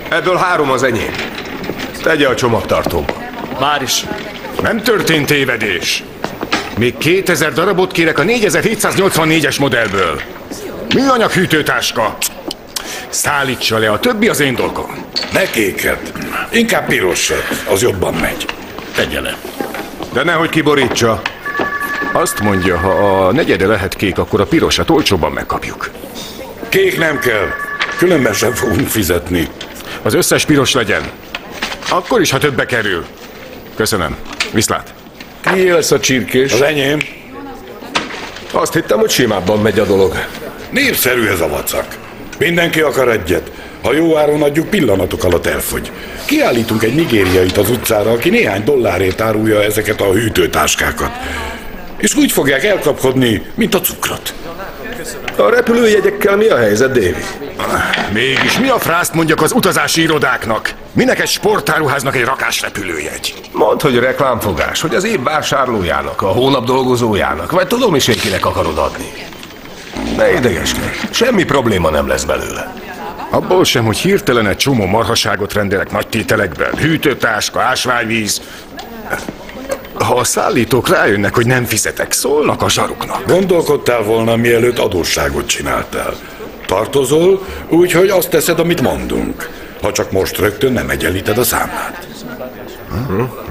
Ebből 3 az enyém. Tegye a csomagtartóba. Már is. Nem történt tévedés. Még 2000 darabot kérek a 4784-es modellből. Műanyag hűtőtáska. Szállítsa le, a többi az én dolgom. Ne kéket. Inkább pirosat, az jobban megy. Tegye le. De nehogy kiborítsa. Azt mondja, ha a negyede lehet kék, akkor a pirosat olcsóban megkapjuk. Kék nem kell. Különben sem fogunk fizetni. Az összes piros legyen. Akkor is, ha többe kerül. Köszönöm. Viszlát. Kié lesz a csirkés? Az enyém. Azt hittem, hogy simábban megy a dolog. Népszerű ez a vacak. Mindenki akar egyet. Ha jó áron adjuk, pillanatok alatt elfogy. Kiállítunk egy nigériait az utcára, aki néhány dollárért árulja ezeket a hűtőtáskákat. És úgy fogják elkapkodni, mint a cukrot. A repülőjegyekkel mi a helyzet, Davy? Mégis mi a frászt mondjak az utazási irodáknak? Minek egy sportáruháznak egy rakás repülőjegy? Mondd, hogy reklámfogás, hogy az év vásárlójának, a hónap dolgozójának, vagy tudom is én kinek akarod adni. Ne idegeskedj, semmi probléma nem lesz belőle. Abból sem, hogy hirtelen egy csomó marhaságot rendelek nagy tételekben. Hűtőtáska, ásványvíz. Ha a szállítók rájönnek, hogy nem fizetek, szólnak a zsaruknak. Gondolkodtál volna, mielőtt adósságot csináltál. Tartozol, úgyhogy azt teszed, amit mondunk. Ha csak most rögtön nem egyenlíted a számlát.